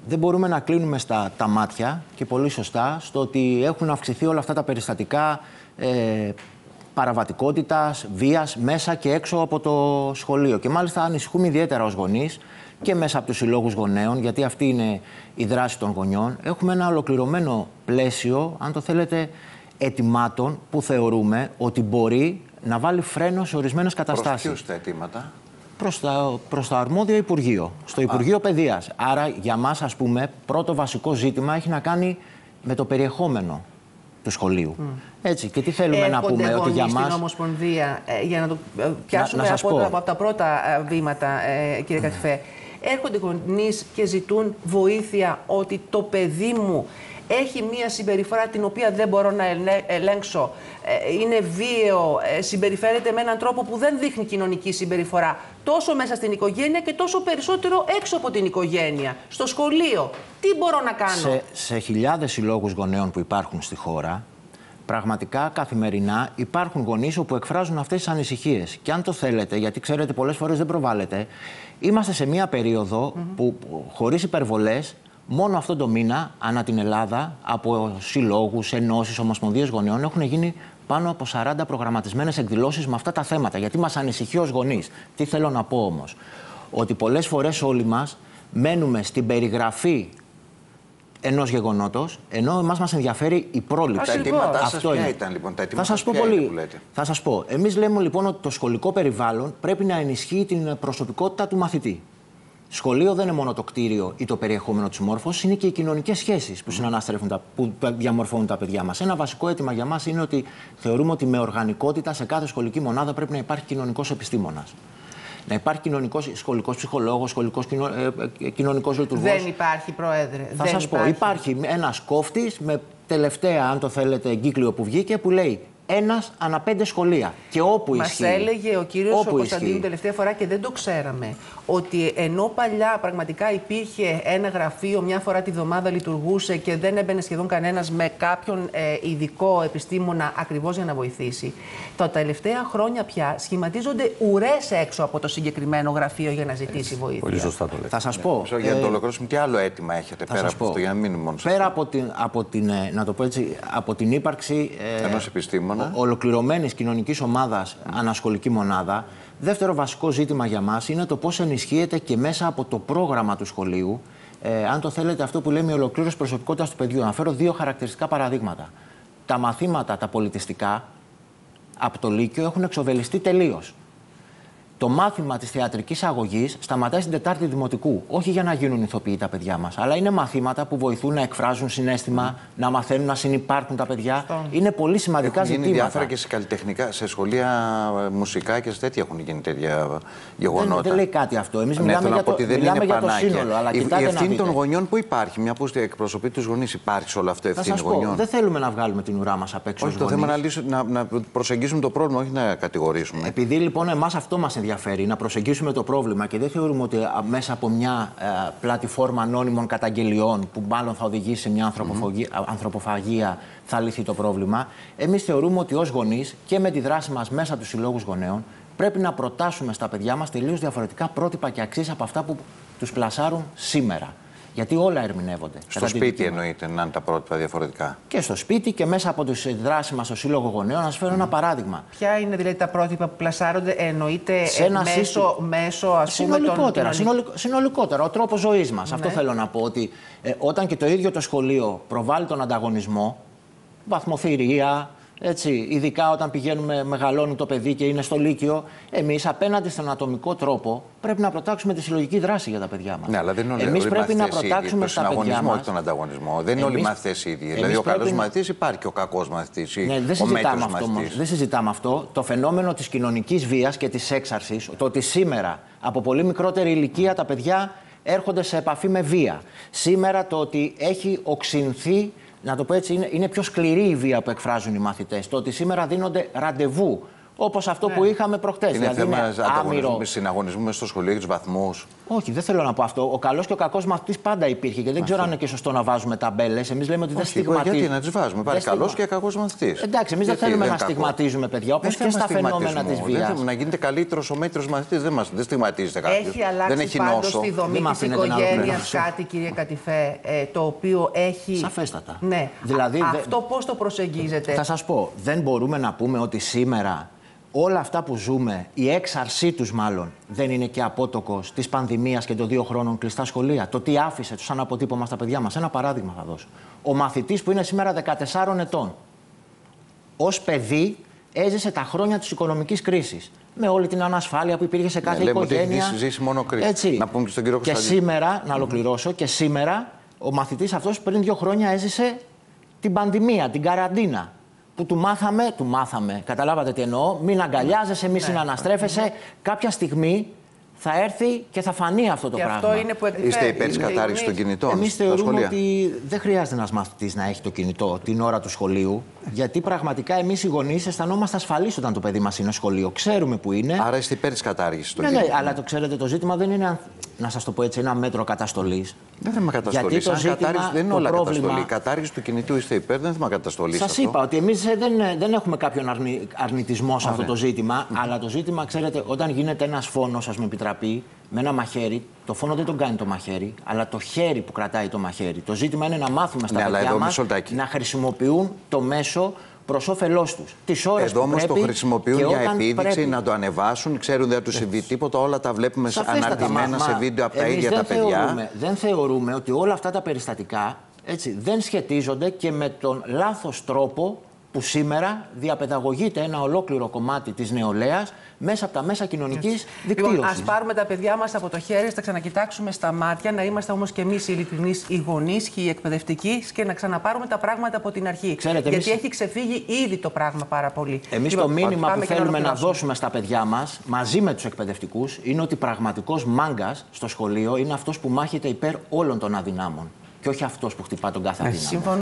δεν μπορούμε να κλείνουμε τα μάτια και πολύ σωστά στο ότι έχουν αυξηθεί όλα αυτά τα περιστατικά παραβατικότητας, βίας μέσα και έξω από το σχολείο. Και μάλιστα ανησυχούμε ιδιαίτερα ως γονείς και μέσα από τους συλλόγους γονέων, γιατί αυτή είναι η δράση των γονιών. Έχουμε ένα ολοκληρωμένο πλαίσιο, αν το θέλετε, αιτημάτων που θεωρούμε ότι μπορεί να βάλει φρένο σε ορισμένες καταστάσεις. Προς ποιους τα αιτήματα? Προς το αρμόδιο Υπουργείο, στο Υπουργείο Παιδείας. Άρα για μας, ας πούμε, πρώτο βασικό ζήτημα έχει να κάνει με το περιεχόμενο του σχολείου. Έτσι, και τι θέλουμε να πούμε, ότι για μας... στην Ομοσπονδία, για να το πιάσουμε από τα πρώτα βήματα, κύριε Κατσιφέ, έρχονται γονείς και ζητούν βοήθεια ότι το παιδί μου έχει μία συμπεριφορά την οποία δεν μπορώ να ελέγξω, είναι βίαιο, συμπεριφέρεται με έναν τρόπο που δεν δείχνει κοινωνική συμπεριφορά, τόσο μέσα στην οικογένεια και τόσο περισσότερο έξω από την οικογένεια, στο σχολείο. Τι μπορώ να κάνω? Σε χιλιάδες συλλόγους γονέων που υπάρχουν στη χώρα, πραγματικά καθημερινά υπάρχουν γονείς που εκφράζουν αυτές τις ανησυχίες. Και αν το θέλετε, γιατί ξέρετε πολλές φορές δεν προβάλλεται, είμαστε σε μία περίοδο που, χωρίς υπερβολές, μόνο αυτόν τον μήνα, ανά την Ελλάδα, από συλλόγους, ενώσεις, ομοσπονδίες γονέων, έχουν γίνει πάνω από 40 προγραμματισμένες εκδηλώσεις με αυτά τα θέματα. Γιατί μας ανησυχεί ως γονείς. Τι θέλω να πω όμως? Ότι πολλές φορές όλοι μας μένουμε στην περιγραφή ενός γεγονότος, ενώ εμάς μας ενδιαφέρει η πρόληψη. Τα αιτήματά σας ποια ήταν, λοιπόν? Τα αιτήματα θα σας πω. Εμείς λέμε λοιπόν ότι το σχολικό περιβάλλον πρέπει να ενισχύει την προσωπικότητα του μαθητή. Σχολείο δεν είναι μόνο το κτίριο ή το περιεχόμενο της μόρφωσης, είναι και οι κοινωνικές σχέσεις που συναναστρέφουν, που διαμορφώνουν τα παιδιά μας. Ένα βασικό αίτημα για μας είναι ότι θεωρούμε ότι με οργανικότητα σε κάθε σχολική μονάδα πρέπει να υπάρχει κοινωνικός επιστήμονας. Να υπάρχει σχολικός ψυχολόγος, κοινωνικός λειτουργός. Δεν υπάρχει, Πρόεδρε. Θα σας πω, υπάρχει ένας κόφτης με τελευταία, αν το θέλετε, εγκύκλιο που βγήκε που λέει ένας ανά 5 σχολεία. Και όπου ισχύει. Μας έλεγε ο κύριος Κωνσταντίνου τελευταία φορά και δεν το ξέραμε, ότι ενώ παλιά πραγματικά υπήρχε ένα γραφείο, μια φορά τη βδομάδα λειτουργούσε και δεν έμπαινε σχεδόν κανένας με κάποιον ειδικό επιστήμονα ακριβώς για να βοηθήσει, τα τελευταία χρόνια πια σχηματίζονται ουρές έξω από το συγκεκριμένο γραφείο για να ζητήσει βοήθεια. Πολύ σωστά το λέτε. Θα σας πω. Για να το ολοκληρώσουμε, τι άλλο αίτημα έχετε πέρα από αυτό, για να μείνουμε μόνο σε αυτό? Πέρα να το πω έτσι, από την ύπαρξη ενός επιστήμονα, ολοκληρωμένης κοινωνικής ομάδας, ανασχολική μονάδα, δεύτερο βασικό ζήτημα για μας είναι το πώς ενισχύεται και μέσα από το πρόγραμμα του σχολείου, αν το θέλετε, αυτό που λέμε η ολοκλήρωση προσωπικότητας του παιδιού. Να φέρω 2 χαρακτηριστικά παραδείγματα. Τα μαθήματα, τα πολιτιστικά, από το Λύκειο έχουν εξοβελιστεί τελείως. Το μάθημα της θεατρικής αγωγής σταματάει στην 4η Δημοτικού. Όχι για να γίνουν ηθοποιοί τα παιδιά μας, αλλά είναι μαθήματα που βοηθούν να εκφράζουν συναίσθημα, να μαθαίνουν να συνυπάρχουν τα παιδιά. Είναι πολύ σημαντικά ζητήματα. Έχουν γίνει διάφορα και σε καλλιτεχνικά, σε σχολεία μουσικά και σε τέτοια έχουν γίνει τέτοια γεγονότα. Δεν λέει κάτι αυτό. Εμείς μιλάμε για το σύνολο. Αλλά η ευθύνη των γονιών που υπάρχει, μια που εκπροσωπεί τους γονείς, υπάρχει σε όλο αυτό η ευθύνη γονιών? Δεν θέλουμε να βγάλουμε την ουρά μας απ' έξω. Όχι, το θέμα είναι να προσεγγίσουμε το πρόβλημα, όχι να κατηγορήσουμε. Επειδή λοιπόν εμάς αυτό μας ενδιαφέρει, να προσεγγίσουμε το πρόβλημα και δεν θεωρούμε ότι μέσα από μια πλατφόρμα ανώνυμων καταγγελιών που μάλλον θα οδηγήσει σε μια ανθρωποφαγία θα λυθεί το πρόβλημα, εμείς θεωρούμε ότι ως γονείς και με τη δράση μας μέσα από τους συλλόγους γονέων πρέπει να προτάσουμε στα παιδιά μας τελείως διαφορετικά πρότυπα και αξίες από αυτά που τους πλασάρουν σήμερα. Γιατί όλα ερμηνεύονται. Στο σπίτι εννοείται να είναι τα πρότυπα διαφορετικά? Και στο σπίτι και μέσα από τις δράσεις μας στο Σύλλογο Γονέων. Να σας φέρω ένα παράδειγμα. Ποια είναι δηλαδή τα πρότυπα που πλασάρονται, εννοείται μέσω ας πούμε συνολικότερα, ο τρόπος ζωής μας. Αυτό θέλω να πω, ότι όταν και το ίδιο το σχολείο προβάλλει τον ανταγωνισμό, βαθμοθυρία, έτσι, ειδικά όταν μεγαλώνει το παιδί και είναι στο Λύκειο, εμείς απέναντι στον ατομικό τρόπο πρέπει να προτάξουμε τη συλλογική δράση για τα παιδιά μας. Ναι, αλλά δεν είναι εμείς όλοι πρέπει να προτάξουμε στα παιδιά μας. Όχι τον ανταγωνισμό. Δεν είναι όλοι οι μαθητές ίδιοι. Δηλαδή, ο καλός μαθητής υπάρχει και ο κακός μαθητής. Ναι, δεν συζητάμε αυτό. Το φαινόμενο της κοινωνικής βίας και της έξαρσης, το ότι σήμερα από πολύ μικρότερη ηλικία τα παιδιά έρχονται σε επαφή με βία. Σήμερα το ότι έχει οξυνθεί. Να το πω έτσι, είναι πιο σκληρή η βία που εκφράζουν οι μαθητές. Το ότι σήμερα δίνονται ραντεβού Όπως αυτό που είχαμε προχτές. Είναι δηλαδή θέμα συναγωνισμού μέσα στο σχολείο για τους βαθμούς. Όχι, δεν θέλω να πω αυτό. Ο καλός και ο κακός μαθητής πάντα υπήρχε και δεν ξέρω αν είναι και σωστό να βάζουμε ταμπέλες. Εμείς λέμε ότι δεν στιγματίζουμε. Γιατί να τις βάζουμε, υπάρχει καλός και κακός μαθητής. Εντάξει, εμείς δεν θέλουμε να στιγματίζουμε παιδιά, όπως και στα φαινόμενα της βίας. Να γίνεται καλύτερος ο μέτριος μαθητής, δεν στιγματίζεται κάποιος. Έχει αλλάξει πάντως στη δομή της οικογένειας κάτι, κύριε Κατιφέ, το οποίο έχει. Σαφέστατα. Ναι. Δηλαδή, αυτό πώς το προσεγγίζετε? Θα σας πω, δεν μπορούμε να πούμε ότι σήμερα όλα αυτά που ζούμε, η έξαρσή τους μάλλον, δεν είναι και απότοκος της πανδημίας και των 2 χρόνων κλειστά σχολεία. Το τι άφησε σαν αποτύπωμα στα παιδιά μας. Ένα παράδειγμα θα δώσω. Ο μαθητής που είναι σήμερα 14 ετών, ως παιδί έζησε τα χρόνια της οικονομικής κρίσης. Με όλη την ανασφάλεια που υπήρχε σε κάθε οικογένεια. Ότι ζήσει μόνο κρίση. Έτσι. Να πούμε και στον κύριο Κωνσταντίνο. Και σήμερα, να ολοκληρώσω, και σήμερα ο μαθητής αυτός πριν 2 χρόνια έζησε την πανδημία, την καραντίνα. Που του μάθαμε, καταλάβατε τι εννοώ, μην αγκαλιάζεσαι, μην συναναστρέφεσαι. Κάποια στιγμή θα έρθει και θα φανεί αυτό το πράγμα. Αυτό είναι που είστε υπέρ της κατάργησης των κινητών? Εμείς θεωρούμε ότι δεν χρειάζεται ένας μαθητής να έχει το κινητό την ώρα του σχολείου, γιατί πραγματικά εμείς οι γονείς αισθανόμαστε ασφαλείς όταν το παιδί μας είναι στο σχολείο. Ξέρουμε που είναι. Άρα είστε υπέρ της κατάργησης των κινητών? Ναι, αλλά το ξέρετε, το ζήτημα δεν είναι, να σας το πω έτσι, ένα μέτρο καταστολής. Δεν θέμα καταστολής. Αν κατάργηση δεν είναι όλα καταστολή. Η κατάργηση του κινητού είστε υπέρ, δεν θέμα καταστολής. Σας είπα ότι εμείς δεν έχουμε κάποιον αρνητισμό σε αυτό το ζήτημα, αλλά το ζήτημα, ξέρετε, όταν γίνεται ένας φόνος, ας με επιτραπεί, με ένα μαχαίρι, το φόνο δεν τον κάνει το μαχαίρι, αλλά το χέρι που κρατάει το μαχαίρι. Το ζήτημα είναι να μάθουμε στα παιδιά μας να χρησιμοποιούν το μέσο προς όφελός τους. Τις ώρες εδώ όμως το χρησιμοποιούν για επίδειξη, πρέπει. να το ανεβάσουν, ξέρουν δεν θα τους συμβεί τίποτα, όλα τα βλέπουμε αναρτημένα σε βίντεο από τα ίδια τα παιδιά. Δεν θεωρούμε ότι όλα αυτά τα περιστατικά έτσι, δεν σχετίζονται και με τον λάθος τρόπο που σήμερα διαπαιδαγωγείται ένα ολόκληρο κομμάτι της νεολαίας μέσα από τα μέσα κοινωνικής δικτύωσης. Λοιπόν, ας πάρουμε τα παιδιά μας από το χέρι, τα ξανακοιτάξουμε στα μάτια, να είμαστε όμως και εμείς ειλικρινείς οι γονείς και οι εκπαιδευτικοί και να ξαναπάρουμε τα πράγματα από την αρχή. Ξέρετε, γιατί έχει ξεφύγει ήδη το πράγμα πάρα πολύ. Εμείς το μήνυμα που θέλουμε να δώσουμε στα παιδιά μας, μαζί με τους εκπαιδευτικούς, είναι ότι πραγματικός μάγκας στο σχολείο είναι αυτός που μάχεται υπέρ όλων των αδυνάμων και όχι αυτός που χτυπά τον κάθε αδύναμο.